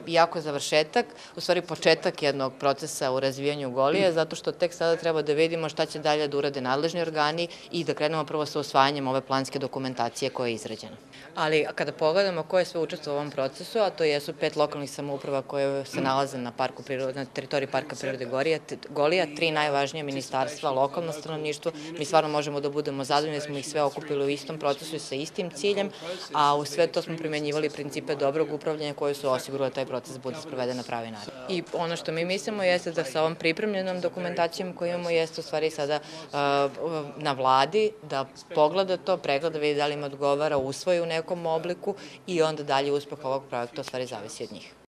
jako završetak, u stvari početak jednog procesa u razvijanju Golije, zato što tek sada treba da vidimo šta će dalje da urade nadležni organi i da krenemo prvo sa usvajanjem ove planske dokumentacije koja je izrađena. Ali kada pogledamo ko je sve učestvovao u ovom procesu, a to jesu 5 lokalnih samouprava koje se nalaze na teritoriji Parka prirode Golija, 3 najvažnije ministarstva, lokalno stanovništvo, mi stvarno možemo da budemo zadovoljni da smo ih sve okupili u istom procesu i sa istim ciljem, a u sve to smo primenjivali principe dobrog upravljanja koje su osigurali da taj proces bude sproveden na pravi način. I ono što mi mislimo jeste da sa ovom pripremljenom dokumentacijom koju imamo jeste u stvari sada na vladi da pogleda to, pregleda, vidi da li im odgovara, usvoji u nekom obliku i onda dalje uspeh ovog projekta u stvari zavisi od njih.